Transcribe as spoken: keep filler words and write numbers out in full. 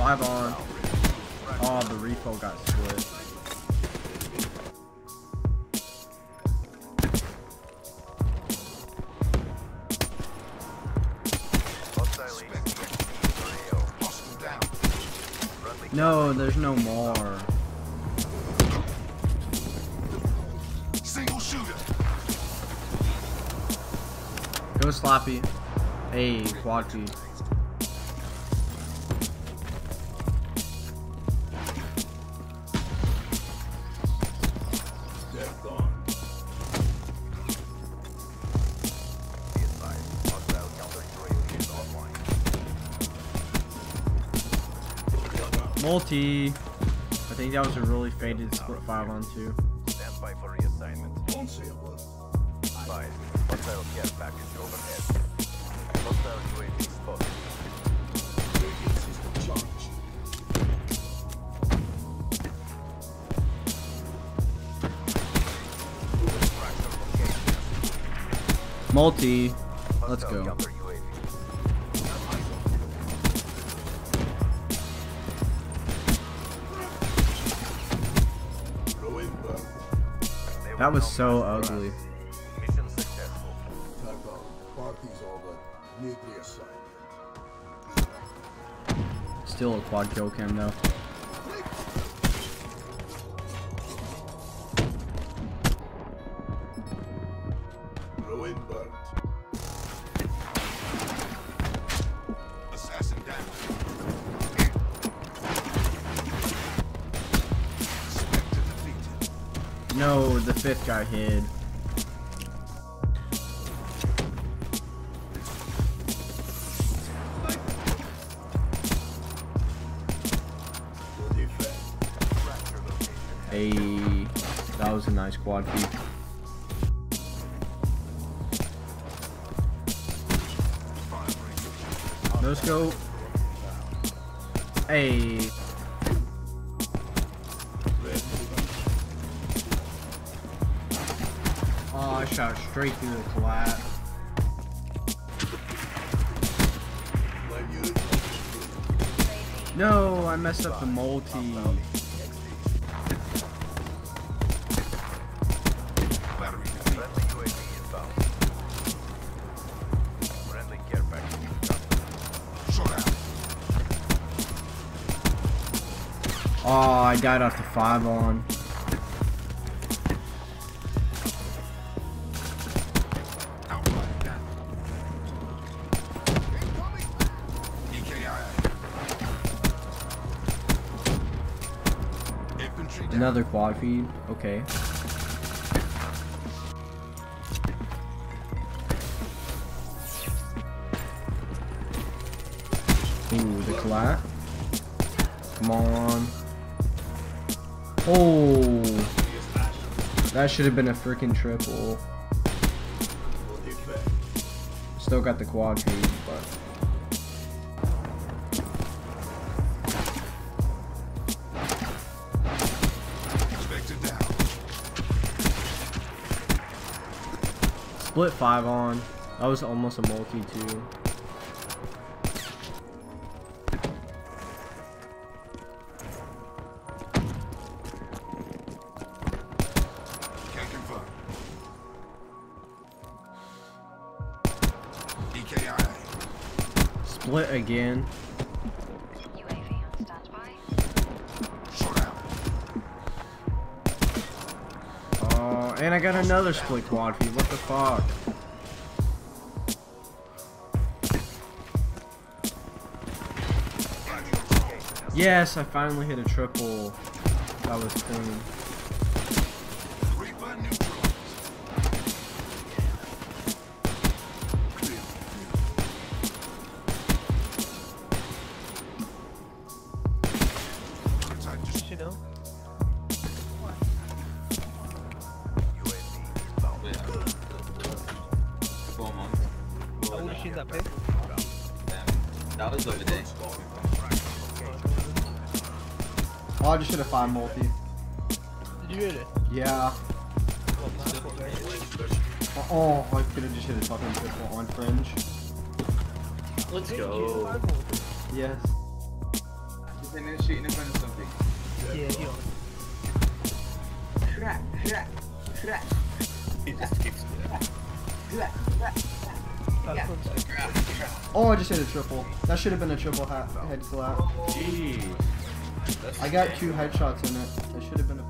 Five on. Oh, the repo got split. No, there's no more. Single shooter. Go sloppy. Hey, quad feed. Multi. I think that was a really faded split five on two. Stand by for reassignment. Five. Hostile care package overhead. Hostile U A V spotted. Multi. Let's Hostile go. counter U A V. That was so ugly. Mission successful. Party's over. Need reassignment. Still a quad kill cam though. Ruin burnt. Assassin down. Spectre defeated. No, the fifth guy hid. Hey, that was a nice quad feed. No scope. Hey. Oh, I shot straight through the collat. No, I messed up the multi. Friendly U A V inbound. Friendly care package incoming. Shut out. Oh, I died off the five on. Outright down. Incoming. E K I A. Infantry down. Another quad feed. Okay. Ooh, the collat. Come on. Oh, that should have been a freaking triple. Still got the quad feed, but Spectre down. split five on. That was almost a multi too. Can't confirm. E K I A. Split again. U A V on standby. Shut out. Oh, and I got another split quad feed. What the fuck? Yes, I finally hit a triple. That was clean. Reaper neutralized. Prototype just You know? U A V inbound. Four months. I would have seen that pick. Damn. That was the other day. Oh, I just hit a five multi. Did you really? Yeah. What, man? What, very good. Oh, I could have just hit a fucking triple on fringe. Let's Did you go. five more? Yes. and then shooting in front of something. Yeah, he on. Crack, crack, crack. He just keeps Crack, crack, That's one sec. crack, crack. Oh, I just hit a triple. That should have been a triple hat head slap. Jeez. That's I got two headshots in it. It should have been a